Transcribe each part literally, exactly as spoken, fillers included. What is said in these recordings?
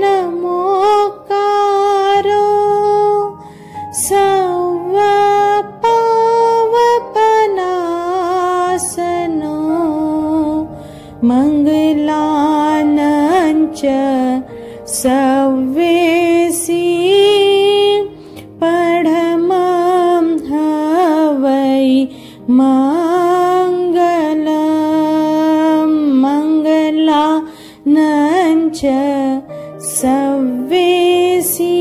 नमोकारो सवपावपनासनो मंगलानंच सव्वेसी पढ़मं हवै मंगलम मंगलानंच सव्वेसी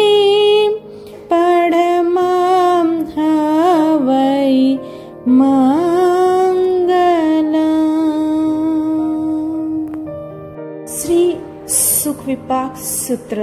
पढ़मं हवै मंगलम। श्री सुख विपाक सूत्र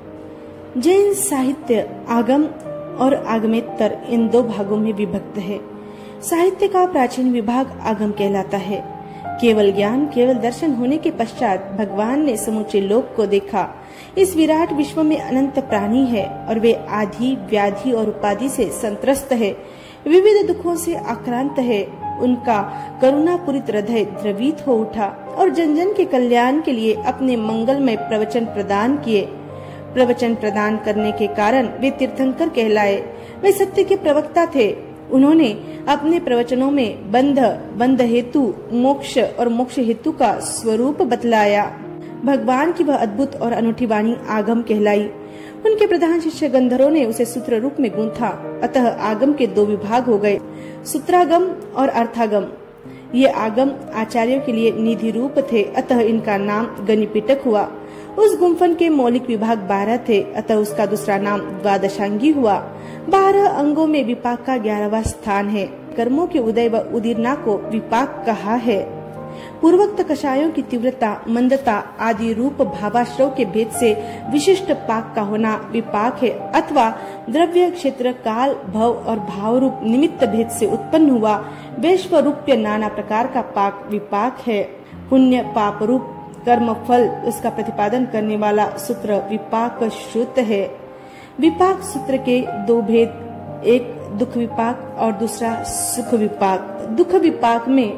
जैन साहित्य आगम और आगमेतर इन दो भागों में विभक्त है। साहित्य का प्राचीन विभाग आगम कहलाता है। केवल ज्ञान केवल दर्शन होने के पश्चात भगवान ने समूचे लोक को देखा। इस विराट विश्व में अनंत प्राणी है और वे आदि व्याधि और उपाधि से संत्रस्त है, विविध दुखों से आक्रांत है। उनका करुणापूरित हृदय द्रवित हो उठा और जन जन के कल्याण के लिए अपने मंगलमय प्रवचन प्रदान किए। प्रवचन प्रदान करने के कारण वे तीर्थंकर कहलाए। वे सत्य के प्रवक्ता थे। उन्होंने अपने प्रवचनों में बंध बंध हेतु मोक्ष और मोक्ष हेतु का स्वरूप बतलाया। भगवान की वह अद्भुत और अनूठी वाणी आगम कहलाई। उनके प्रधान शिष्य गंधर्वों ने उसे सूत्र रूप में गूंथा। अतः आगम के दो विभाग हो गए, सूत्रागम और अर्थागम। ये आगम आचार्यों के लिए निधि रूप थे, अतः इनका नाम गणिपिटक हुआ। उस गुम्फन के मौलिक विभाग बारह थे, अतः उसका दूसरा नाम द्वादशांगी हुआ। बारह अंगों में विपाक का ग्यारहवां स्थान है। कर्मों के उदय व उदीर्णा को विपाक कहा है। पूर्वोक्त कषायों की तीव्रता, मंदता आदि रूप भावाश्रव के भेद से विशिष्ट पाक का होना विपाक है, अथवा द्रव्य क्षेत्र काल भव और भाव रूप निमित्त भेद से उत्पन्न हुआ वैश्व रूप्य नाना प्रकार का पाक विपाक है। पुण्य पाप रूप कर्म फल उसका प्रतिपादन करने वाला सूत्र विपाक श्रुत है। विपाक सूत्र के दो भेद, एक दुख विपाक और दूसरा सुख विपाक। दुख विपाक में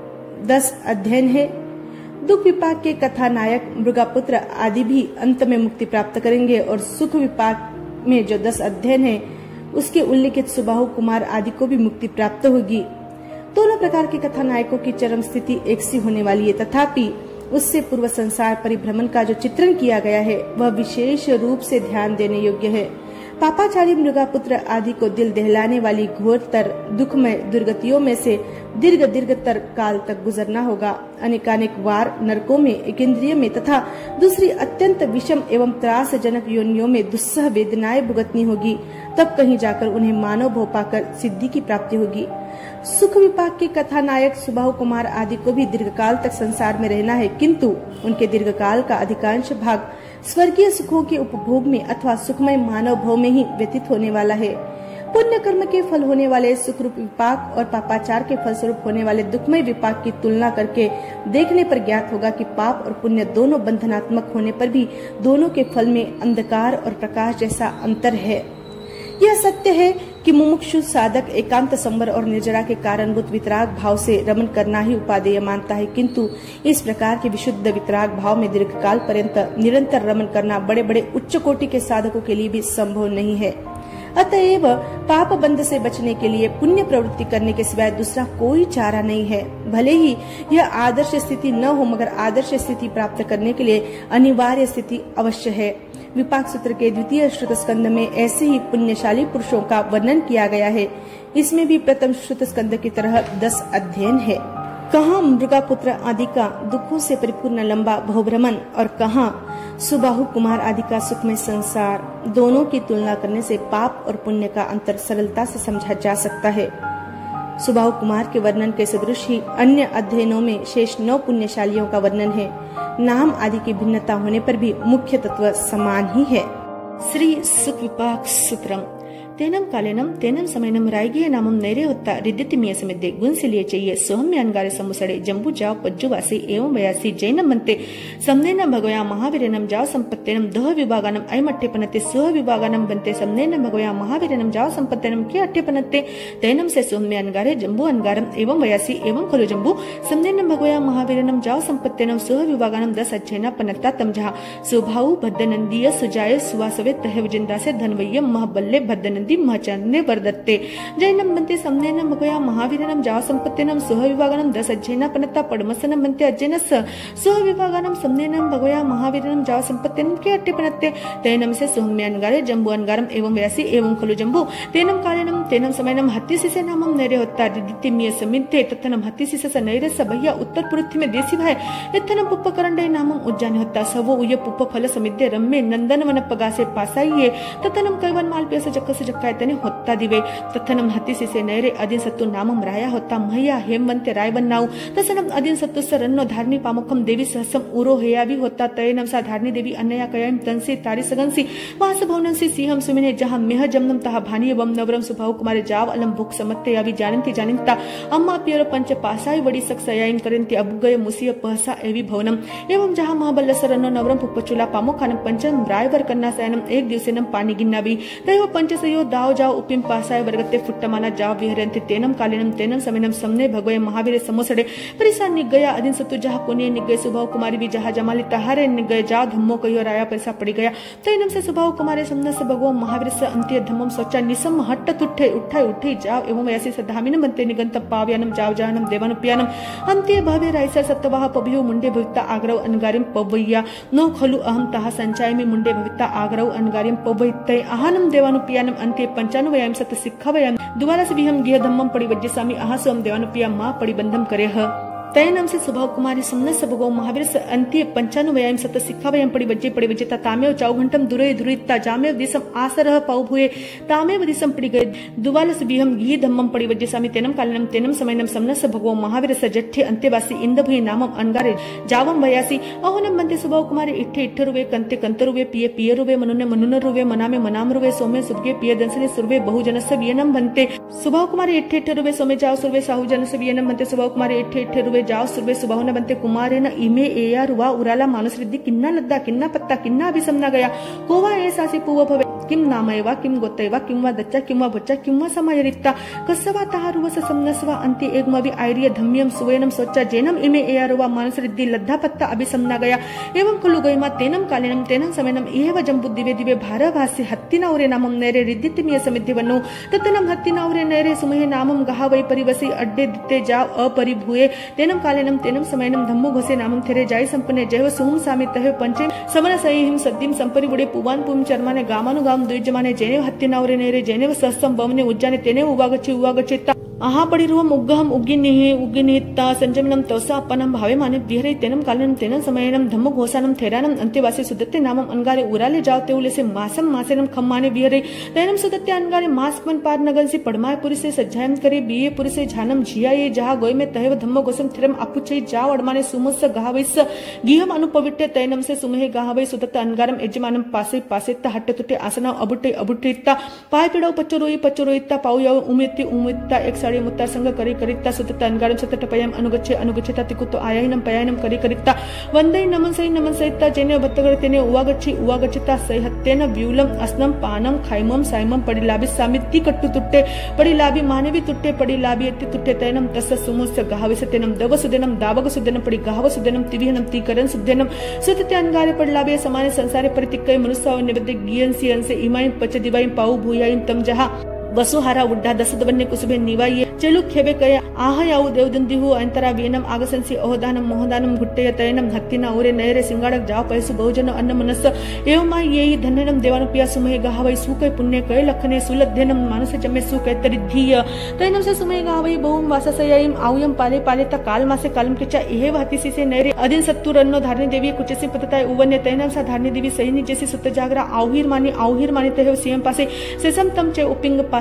दस अध्ययन है। दुख विपाक के कथानायक मृगापुत्र आदि भी अंत में मुक्ति प्राप्त करेंगे और सुख विपाक में जो दस अध्ययन है उसके उल्लेखित सुबाहु कुमार आदि को भी मुक्ति प्राप्त होगी। दोनों प्रकार के कथानायकों की चरम स्थिति एक सी होने वाली है, तथापि उससे पूर्व संसार परिभ्रमण का जो चित्रण किया गया है वह विशेष रूप से ध्यान देने योग्य है। पापाचारी मृगापुत्र आदि को दिल दहलाने वाली घोरतर दुखमय दुर्गतियों में से दीर्घ दीर्घतर काल तक गुजरना होगा। अनेकानेक वार नरकों में, एक इंद्रिय में तथा दूसरी अत्यंत विषम एवं त्रासजनक योनियों में दुस्सह वेदनाएं भुगतनी होगी। तब कहीं जाकर उन्हें मानव भव पाकर सिद्धि की प्राप्ति होगी। सुख विपाक के कथानायक सुबाहु कुमार आदि को भी दीर्घकाल तक संसार में रहना है, किंतु उनके दीर्घकाल का अधिकांश भाग स्वर्गीय सुखों के उपभोग में अथवा सुखमय मानव भव में ही व्यतीत होने वाला है। पुण्य कर्म के फल होने वाले सुख रूप विपाक और पापाचार के फलस्वरूप होने वाले दुखमय विपाक की तुलना करके देखने पर ज्ञात होगा कि पाप और पुण्य दोनों बंधनात्मक होने पर भी दोनों के फल में अंधकार और प्रकाश जैसा अंतर है। यह सत्य है कि मुमुक्षु साधक एकांत संवर और निर्जरा के कारणभूत वितराग भाव से रमन करना ही उपादेय मानता है, किंतु इस प्रकार के विशुद्ध वितराग भाव में दीर्घकाल पर्यंत निरंतर रमन करना बड़े बड़े उच्च कोटि के साधकों के लिए भी संभव नहीं है। अतएव पाप बंध से बचने के लिए पुण्य प्रवृत्ति करने के सिवाय दूसरा कोई चारा नहीं है। भले ही यह आदर्श स्थिति न हो, मगर आदर्श स्थिति प्राप्त करने के लिए अनिवार्य स्थिति अवश्य है। विपाक सूत्र के द्वितीय श्रुत स्कंद में ऐसे ही पुण्यशाली पुरुषों का वर्णन किया गया है। इसमें भी प्रथम श्रुत स्कंद की तरह दस अध्ययन है। कहाँ मृगापुत्र आदि का दुखों से परिपूर्ण लंबा भवभ्रमण और कहाँ सुबाहु कुमार आदि का सुखमय संसार। दोनों की तुलना करने से पाप और पुण्य का अंतर सरलता से समझा जा सकता है। सुबाहु कुमार के वर्णन के सदृश ही अन्य अध्ययनों में शेष नौ पुण्यशालियों का वर्णन है। नाम आदि की भिन्नता होने पर भी मुख्य तत्व समान ही है। श्री सुख विपाक सूत्रम तेनम कालेनम तेनम समयनम रायगिय नामम नैरे होता रिद्धितिमिय समिद्धे गुणसिलिय चाहिए सोहम्य अनगारे समुसड़े जंबू जाव पज्जुवासी एवं वयासी जैनम बनते समनेन भगवया महावीरनम जाव संपत्तेनम दह विभागानम ऐमट्टेपनते सह विभागानम बनते समनेन भगवया महावीरनम जाव संपत्तेनम के अट्टेपनते तैनम से सोहम्य अनगारे जंबू अनगारम एवं वयासी एवं खलु जंबू समनेन भगवया महावीरनम जाव संपत्तेनम सह विभागानम दस अच्छेना पनत्ता तमझा सुभाऊ भद्दनंदीय सुजाय सुवासवे तह विजिंदा से धनवय्य महबल्ले भद्दनंदी महचन्ने वरदत्ते जैनम बनते समनेन भगवया महावीरनम जाव संपत्तेनम सह विभागानम दस अच्छेना पनत्ता पडमसनम बनते अज्जेनस सह विभागानम समनेनम भगवया महावीरनम जाव संपत्तेनम के अट्टेपनत्ते तैनम से सोहम्य अनगारे जंबू अनगारम एवं वयासी एवं खलु जंबू तेनम कालेनम तेनम समयनम हत्तिसिसे नामम नैरे होता रिद्धितिमिय समिद्धे तत्तनम हत्तिसिसे नैरे सबह्य उत्तर पुरुथि में देसी भाई इत्थनम पुप्पकरंडे नामम उज्जाने होता सवो उय पुप्प फल समिद्धे रम्मे नंदन वन पगासे पासाइये तत्तनम कैवन मालप्यस जक्कस जक्कायतने होता दिवे तत्तनम हत्तिसिसे नैरे अदिन सत्तु नामम राया होता मह्या हेमवंते रायबन्नाउ तत्तनम अदिन सत्तु सरन्नो धारणी पामुखम देवी सहसम उरो हेयावी होता तयनम सा धारणी देवी अन्नया कयम तंसी तारी सगंसी वास भवनंसी सिंहम सुमिने जहां मेह जमनम तहा भानी एवं नवरम सुभाव कुमारे जाव अलम भुक समत्ते यावी जानंती जानिंता अम्मा पियर पंच पासाई वडी सक्सयाइन करंती अबुगय मुसिय पहसा एवी भवनम एवं जहां महाबल्ल सरन्नो नवरम पुप्पचुला पामुखानम पंचम रायवर कन्ना सयनम एक दिवसेनम पानी गिन्नावी तयो पंचसयो दाव जाव उपिम पासाय वर्गते फुट्टमाना जाव विहरंती तेनम कालेनम तेनम समयनम समने भगवय महावीर समोसड़े परिसा निगया अदिन सत्तु जहां कोने निगय सुभाव कुमारी भी जहां जमाली तहारे निगय जा धम्मो कयो राया परिसा पड़ी गया तैनम से सुभाव कुमारे समनस भगवो महावीर से अंत्य धम्मम सोचा निसम हट्ट तुठे उठाई उठी जाव एवं ऐसी सधामिनम बनते निगंत पाव्यानम जाव जहानम देवानुप्यानम अंत्य भावे रायसा सत्तवाह पभियो मुंडे भविता आग्रव अनगारिम पवैया नो खलु अहम तहा संचाय में मुंडे भविता आग्रव अनगारिम पवैतय आहानम देवानुप्यानम अंत्य पंचानुवयाम सत सिक्खावयाम दुबारा से भी हम गिह धम्मम पड़ी वज्जसामी आहासोम देवानुप्या मां पड़ी बंधम करे ह तैनम से सुभाव कुमारी समनस भगवो महावीर से अंत्य पंचानुवयाम सत सिक्खावयाम पड़ी वज्जे पड़ी वज्जेता तामेव चाउ घंटम दुरे दुरिता जामेव दिसम आसरह पाउ भुए तामेव दिसम पड़ी गए दुवाल से भी हम गिह धम्मम पड़ी वज्जेसामी तेनम कालेनम तेनम समयनम समनस भगवो महावीर से जट्ठे अंत्यवासी इंदभुई नामम अनगारे जावम वयासी अहोनम बनते सुभाव कुमारी इट्ठे इट्ठरुवे कंते कंतरुवे पिये पियरुवे मनुने मनुनरुवे मनामे मनामरुवे सोमे सुबगे पिय दंसने सुरवे बहुजनस्य वियनम बनते सुभाव कुमारी इट्ठे इट्ठरुवे सोमे जाव सुरवे साहुजनस्य वियनम बनते सुभाव कुमारी इट्ठे इट्ठरुवे जाव सुरवे सुबाहुना बनते कुमारेन इमे एया रुवा उराला मानुस रिद्धि किन्ना लद्दा किन्ना पत्ता किन्ना अभिसमना गया कोवा ऐसासी पूव भवे किम नामयवा किम गोतयवा किम वा दच्चा किम वा बच्चा किम वा समायरित्ता कस्सवा ताहारुवस समनस्वा अंति एकमवि आयरिय धम्यम सुवेनम सोच्चा जेनम इमे एया रुवा मानुस रिद्धि लद्दा पत्ता अभिसमना गया एवं खलु गयमा तेनम कालेनम तेनम समयनम एव जंबु दिवे दिवे भारवासी हत्तिनावरे नामम नैरे रिद्धितिमिय समिद्धिवन्नु तत्तनम हत्तिनावरे नैरे सुमहे नामम गहावै परिवसी अड्डे दित्ते जाव अपरिभूये तेनम कालेनम तेनम समयनम धम्मो घोसे नामम थेरे जाय संपन्ने जयव सुहुम सामि तहे पंचे समन सहिम सद्दिम संपरि बुडे पुवान पुम चर्माने गामानु गाम द्विजमाने जैनेव हत्तिनावरे नैरे जैनेव सस्सम बमने उज्जाने तेनेव उवागच्छि उवागच्चित्ता आहा पडिरुवम उग्गहम उग्गिनिहि उग्गिनित्ता संजमनम तौसा अपनम भावे माने विहरे तेनम कालेनम तेनम समयनम धम्मो घोसानम थेरानम अंत्यवासी सुदत्ते नामम अनगारे उराले जावते उलेसे मासम मासेनम खम्माने विहरे तेनम सुदत्ते अनगारे मासमन पार नगन से पड़माय पुरी से सज्जायम करे बीए पुरी से झानम झियाये जहा गोय में तहेव धम्मो घोसम थिरम अपुच्छै जाव अडमाने सुमुस्स गहावैस गिहम अनुपविट्टे तैनम से सुमहे गहावै सुदत्त अनगारम यजमानम पासे पासेत्ता हट्टे तुट्टे आसना अबुट्टे अबुट्टित्ता पाय पिडौ पच्चरोई पच्चरोइत्ता पाउयव उमेत्ति उमेत्ता एक साड़ी मुत्ता संग करी करित्ता सुदत्त अनगारम सतट पयम अनुगच्छे अनुगच्छेता तिकुतो आयाहिनम पयायनम करी करित्ता वंदै नमन सै नमन सैत्ता जेने भत्तगरे तेने उवागच्छि उवागच्छिता सैहत्तेन व्यूलम अस्नम पानम खाइमम साइमम पडिलाभि सामित्ति कट्टु तुट्टे पडिलाभि मानवी तुट्टे पडिलाभि एत्ति तुट्टे तैनम तस्स सुमुस्य गहाविसतेनम दवसुदेनम दावग सुदेनम पडि गहावसुदेनम तिविहनम तीकरन सुदेनम सुदत्ते अनगारे पडिलाभि समाने संसारे परितिक्कय मनुष्याव निबद्दे गियंसि अंसे इमाय पच दिवाय पाउ भूयाय तम जहा वसुहारा उड्डा दसदवन्ने कुसुबे निवाये चलु खेबे कया आह याउ देवदंदिहु अंतरा वीनम आगसंसि ओहदानम मोहदानम गुट्टेय तयनम हत्तिना उरे नयरे सिंगाड़क जाव पैसु बहुजन अन्न मनस एवमा येहि धन्यनम देवानुपिया सुमहे गहावै सुकै पुण्य कय लखने सुलद्धेनम मानुष जमे सुकै तरिद्धीय तयनम से सुमहे गहावै बहुम वाससययिम आउयम पाले पाले त काल मासे कालम किचा एहेव हतिसि से नयरे अदिन सत्तुरन्नो धारणी देवी कुचसि पतताय उवन्य तयनम सा धारणी देवी सैनि जैसी सुत जागरा आउहिर मानी आउहिर मानी तहेव सीएम पासे सेसम तम चे उपिंग पास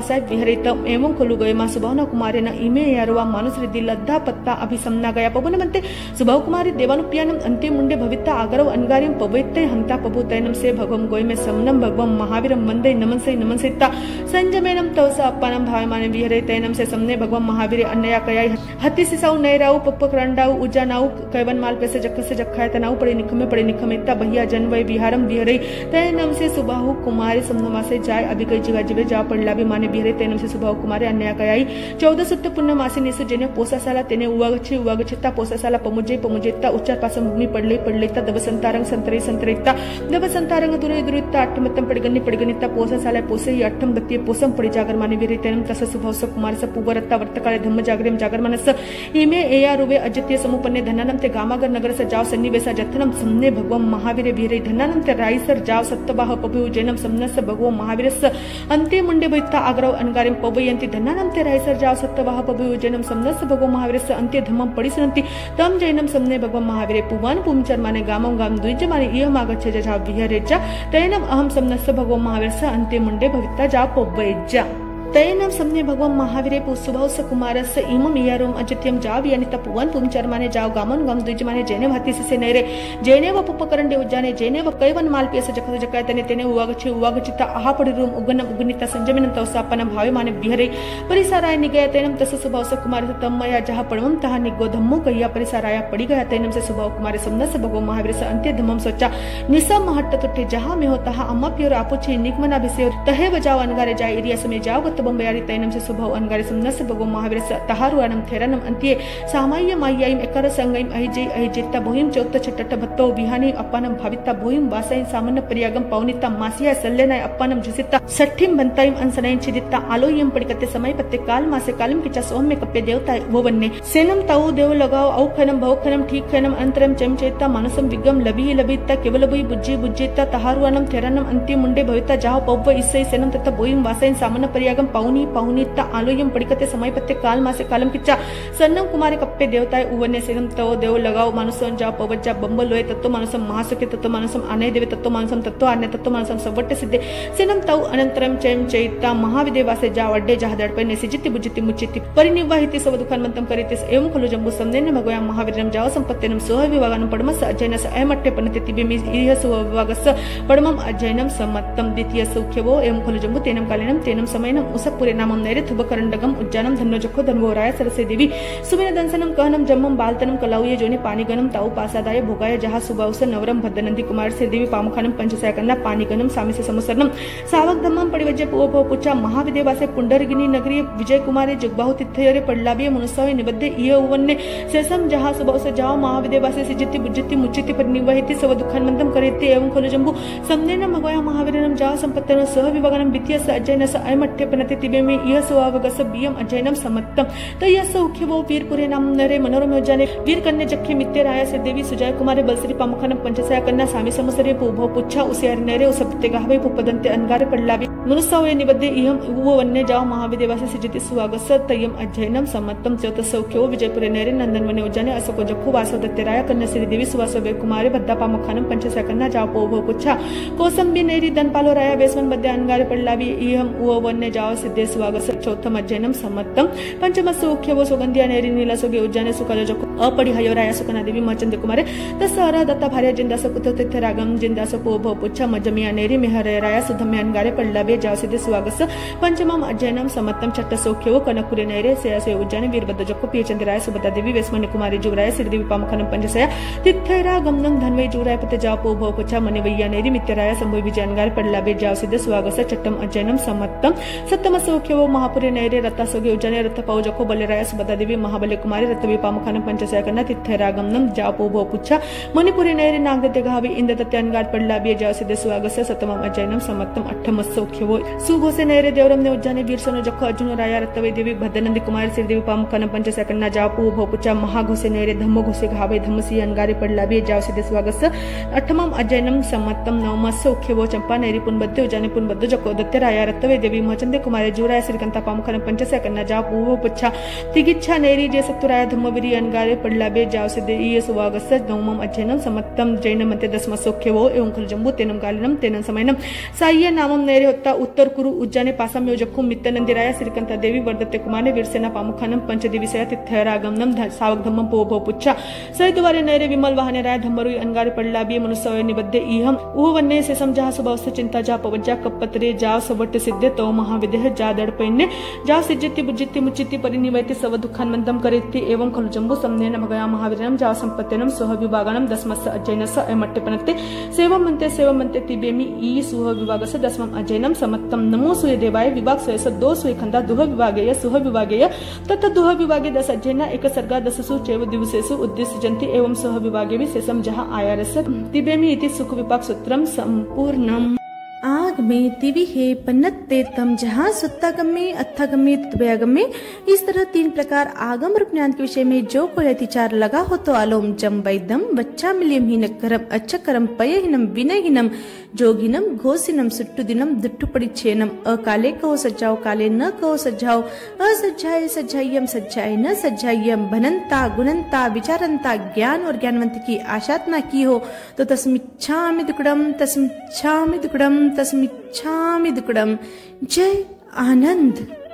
वासाय विहरित एवं खलु गए मां सुबहना कुमारी न इमे यारवा मानुस रिद्धि लद्धा पत्ता अभिसमना गया पवन मंते सुबह कुमारी देवानुप्यानम अंत्य मुंडे भविता आगरव अनगारियम पवित्र हंता पबुतैनम से भगवम गोय में समनम भगवम महावीरम मंदे नमन से नमन सेता संजमेनम तवसा अपनम भावमाने विहरे तैनम से समने भगवम महावीर अन्नया कयाई हति सिसाउ नैराउ पप्पकरंडाउ उजानाउ कैवन माल पे से जक्क से जक्खाय तनाउ पड़े निखमे पड़े निखमेता भैया जनवय विहारम विहरे तैनम से सुबाहु कुमारी समनमा से जाय अभी कई जगह जिवे जा पड़ला भी माने विहरे तैनम से सुबाहु कुमारी अन्नया कयाई चौदह सुट्ट पुण्य मासी निसु जेने पोसासाला तेने उवागछि उवागछिता पोसासाला पमुजे पमुजेता उच्चार पासम भूमि पडले पडलेता दबसंतारंग संतरे संतरेता दबसंतारंग दुरे दुरिता अट्ठमत्तम पडगन्नि पडगन्निता पोसासाला पोसे अट्ठम गत्ये पोसम पड़ी जागर माने विहरे तैनम तस सुबाहु स कुमारी स पुवरत्ता वर्तकाले धम्म जागरेम जागर मनस इमे एया रुवे अजत्य समुपन्ने धनानम ते गामागर नगर से जाव सन्निवेश जथनम समने भगवम महावीर विहरे धनानम ते राइसर जाव सत्तवाह पभु जैनम समनस भगवम महावीरस अंते मुंडे भैता आग्रव अनगारिम पवयंती धनानम ते राइसर जाव सत्तवाह पभु जैनम समनस भगवम महावीरस अंते धम्मम पडिसनंती तम जैनम समने भगवम महावीरे पुवान पुमचर माने गामम गाम द्विज माने इयम आगच्छ जाव विहरे च तैनम अहम समनस भगवम महावीरस अंते मुंडे भविता जाव पवयज्जा तैनम समने भगवम महावीरे पुसुभाव स कुमारस्य इमम इयारोम अजत्यम जाव यानि तपुवन पुमचर माने जाव गामन गम द्विज माने जेने भति से नेरे जेने व पुपकरंडे उज्जाने जेने व कैवन माल पेस जक जकाय तने तेने उवागछि उवागचिता आहा पडि रूम उगन उगनिता संजमिनं तवसापन भावे माने विहरे परिसाराय निगय तैनम तस सुभाव स कुमार तमया जहा पडवम तहा निगो धम्मो कय्या परिसाराय पडि गया तैनम से सुभाव कुमार समनस भगवम महावीर स अंत्य धम्मम सोचा निसम महट्ट तुट्टे जहा में होता अम्मा प्योर आपुछि निगमना विषय तहे बजाव अनगारे जाय एरिया समय जाव बंबयारी तैनम से सुभाव अनगारे समनस भगवम महावीर स तहारु अनम थेरनम अंत्ये सामाय्य माय्यायम एकर संगयम अहिजे अहिजेता बोहिम चौत्त छट्ट भत्तो विहानी अपनम भाविता बोहिम वासयन सामान्य परियागम पौनिता मासिया सल्लेनाय अपनम जुसिता सठ्ठिम बंतायम अनसनयन छिदिता आलोयम पडिकते समय पत्ते काल मासे कालम किचा सोम में कप्पे देवता ववन्ने सेनम ताऊ देव लगाओ औ खनम भव खनम ठीक खनम अंतरम चमचेता मानसम विगम लबी लबिता केवल बुई बुज्जी बुज्जेता तहारु अनम थेरनम अंत्य मुंडे भविता जाव पव्व इस्सै सेनम तत्त बोहिम वासयन सामान्य परियागम पौनी पौनीता आलोयम पडिकते समय पत्ते काल मासे कालम किच्चा सन्नम कुमारी कप्पे देवताय उवने सेनम तव देव लगाओ मानुसम जाव पवज्जा बंबलोय तत्तो मानुसम महासुखे तत्तो मानुसम आनय देवे तत्तो मानुसम तत्तो आन्य तत्तो मानुसम सवट्टे सिद्धे सेनम तव अनंतरम चैम चैता महाविदे वासे जाव अड्डे जहा दडपने सिजिति बुजिति मुचिति परिनिवाहिति सव दुखनमंतम करिते एवं खलु जंबु समनेन मगोया महावीरम जाव संपत्तेनम सोह विभागनं पडमस अजयनस अयमट्टे पनते तिबेमि इह सोह विभागस पडमम अजयनम समत्तम द्वितीय सौख्यवो एवं खलु जंबु तेनम कालेनम तेनम समयनम उसपुरे नामम नैरे थुबकरंडगम उज्जानम धन्नोजखो धन्वोराय सरसे देवी सुमेन दंसनम कहनम जम्मम बालतनम कलाउये जोने पानीगनम ताऊ पासादाय भोगाय जहा सुबाउस नवरम भद्दनंदी कुमार से देवी पामुखानम पंचसायकन्ना पानीगनम सामिसे समसरनम सावक धम्मम पडिवज्जे पुओ पो पुचा महाविदेवासे पुंडरगिनी नगरी विजय कुमारे जुगबाहु तिथयरे पडलाबिये मुनुसावे निबद्धे इय उवन्ने सेसम जहा सुबाउस जाओ महाविदेवासे सिजिति बुज्जिति मुच्चिति परिनिवाहिति सव दुखनमंतम करेते एवं खलु जंबु समनेन मगोया महावीरनम जाओ संपत्तन सह विभागनम द्वितीय स अजयनस अयमट्टे पनते तिबेमि इह सोवावगस बियम अजयनम समत्तम तयस उख्यवो वीरपुरे नाम नरे मनोरम योजाने वीर कन्या जख्खे मित्ते राया से देवी सुजय कुमारे बलसरी पामुखानम पंचसाय कन्या सामी समसरे पुभो पुच्छा उसे नरे उसपते गावे पुपदंते अनगारे पडलाबि मुनुसावे निबद्धे इहम उवो वन्ने जाओ महाविदेवासे सिजिति सुवागस तयम अजयनम समत्तम चौथ सौख्यवो विजयपुरे नरे नंदनवने योजाने असको जख्खु वासव दत्ते राया कन्या श्री देवी सुवासवे कुमारे बद्दा पामुखानम पंचसाय कन्या जाओ पुभो पुच्छा कोसंबी नेरी दनपालो राया बेसवन बद्दे अनगारे पडलाबि इहम उवो वन्ने जाओ सिद्धे सुवागस चौथम अजयनम समत्तम पंचम सौख्यवो सुगंधिया नेरी नीलासोगे उज्जाने सुकालो जख्खु अपरिहयो राया सुकना देवी मचंद कुमारे तसरा दत्ता भार्या जिंदास कुतो तिथे रागम जिंदास पोभो पुच्छा मजमिया नेरी मेहरे राया सुधम्य अनगारे पडलाबे जाव सिद्धे सुवागस पंचमम अजयनम समत्तम छट्ट सौख्यवो कनकुरे नेरे सेयासे उज्जाने वीरभद्र जख्खु पियचंद राया सुभद्रा देवी वेस्मन्य कुमारी जुगराया श्रीदेवी पामुखानम पंचसया तिथेरा गमनम धनवे जुगराय पते जाव पोभो पुच्छा मनिवैया नेरी मित्यराया संभव विजय अनगारे पडलाबे जाव सिद्धे सुवागस छट्टम अजयनम समत्तम सप्तम सौख्यवो महापुरे नैरे रत्तासोगे उज्जाने रत्त पौजको बल्लेराय सुभद्रा देवी महाबले कुमारी रत्तवी पामुखानम पंचसाय कन्या तिथेरागमनम जापो भो पुच्छा मणिपुरी नैरे नागदत्ते गावी इंद दत्ते अनगार पडलाबे जाव सिद्धे सुवागस सप्तमम अजयनम समत्तम अट्ठम सौख्यवो सुभोसे नैरे देवरम ने उज्जाने वीरसनो जख अर्जुन राया रत्तवे देवी भद्दनंदी कुमारी श्रीदेवी पामुखानम पंचसाय कन्या जापो भो पुच्छा महाघोसे नैरे धम्म घोसे गावे धम्मसी अनगारे पडलाबे जाव सिद्धे सुवागस अट्ठमम अजयनम समत्तम नवम सौख्यवो चंपा नैरी पुनबद्दे उज्जाने पुनबद्द जख दत्ते राया रत्तवे देवी महचंदे कुमारी कुमारे जुराय श्रीकंता पामुखन पंचस्य कन्ना जा पूव पुच्छा तिगिच्छा नेरी जे सत्तुराय धम्मविरी अनगारे पडलाबे जाव से देय सुवागस नवमम अध्ययनम समत्तम जैन मते दसम सोख्यवो एवं खल जम्बू तेनम कालिनम तेनम समयनम साय्य नामम नेरे होता उत्तर कुरु उज्जाने पासम योजक्खु मित्तनंदिराय श्रीकंता देवी वर्धते कुमारे वीरसेना पामुखनम पंचदिविसय तिथ्यरागमनम सावक धम्मम पोभो पुच्छा सहितवारे नेरे विमल वाहने राय धम्मरु अनगारे पडलाबे मनुष्य निबद्धे इहम ऊह वन्ने से समझा सुबवस्थ चिंता जा पवज्जा कपत्रे जा सवट सिद्धे तो महाविदेह जा दड़पैन्ने जा सिज्जिति बुज्जिति मुच्चिति परिनिवैति सव दुःखान मंदम करेति एवं खलु जम्बु समनेन भगया महावीरम जा संपत्तेनम सुह विभागनम दसमस्य अजैनस्य अयमट्टे पनक्ते सेवम मंते सेवम मंते तिबेमि ई सुह विभागस्य दसमम अजैनम समत्तम नमो सूर्य देवाय विभाग स्वयस दो सूर्य खंदा दुह विभागेय सुह विभागेय तथा दुह विभागे दस अजैन एक सर्गा दससु चैव दिवसेषु उद्दिश्यन्ति एवं सुह विभागे भी शेषम जहां आयारस्य तिबेमि इति सुख विपाक सूत्रम संपूर्णम। आग में तिवि है पन्नत्ते तम जहाँ सुत्तागम में अत्थागम में तव्यागम में। इस तरह तीन प्रकार आगम और ज्ञान के विषय में जो कोई अतिचार लगा हो तो आलोम जम वैदम बच्चा मिलियम हीन करम अच्छकरम पयहीनम विनयहीनम जोगिनम घोषिनम सुट्टुदिनम दुट्टु परिच्छेनम अकाले कहो सज्जाओ काले न कहो सज्जाओ असज्जाए सज्जायम सज्जाए न सज्जायम भनंता गुणंता विचारंता ज्ञान और ज्ञानवंत की आशातना की हो तो तस्मिच्छामि दुक्कडम तस्मिच्छामि दुक्कडम तस्मिच्छामि दुक्कडम। जय आनंद।